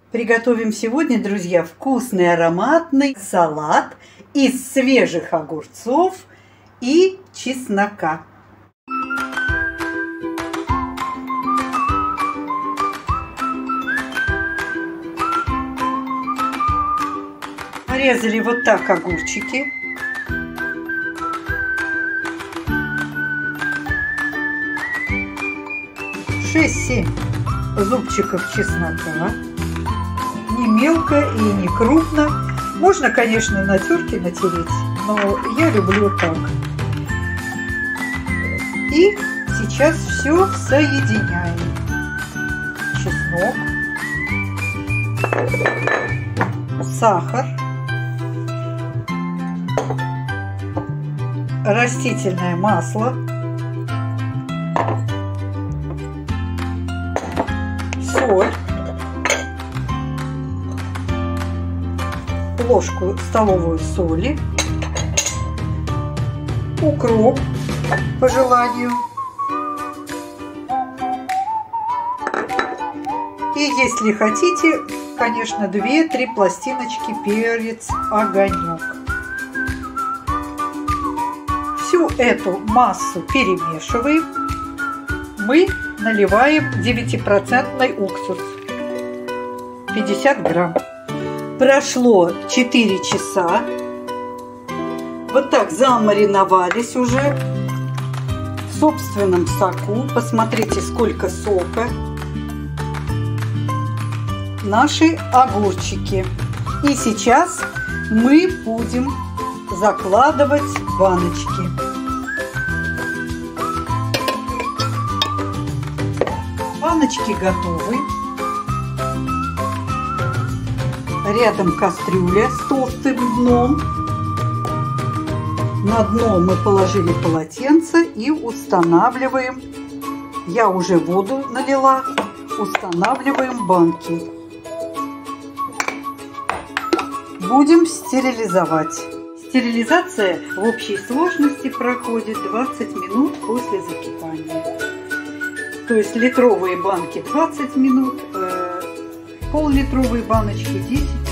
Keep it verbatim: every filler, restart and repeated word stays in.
Приготовим сегодня, друзья, вкусный ароматный салат из свежих огурцов и чеснока. Нарезали вот так огурчики. шесть-семь зубчиков чеснока. Не мелко и не крупно. Можно, конечно, на терке натереть, но я люблю так. И сейчас все соединяем. Чеснок, сахар, растительное масло, соль, ложку столовую соли, укроп по желанию. И если хотите, конечно, две-три пластиночки перец огонек. Всю эту массу перемешиваем. Мы наливаем девятипроцентный уксус, пятьдесят грамм. Прошло четыре часа. Вот так замариновались уже в собственном соку. Посмотрите, сколько сока. Наши огурчики. И сейчас мы будем закладывать в баночки. Баночки готовы. Рядом кастрюля с толстым дном. На дно мы положили полотенце и устанавливаем. Я уже воду налила. Устанавливаем банки. Будем стерилизовать. Стерилизация в общей сложности проходит двадцать минут после закипания. То есть литровые банки двадцать минут, э, пол-литровые баночки десять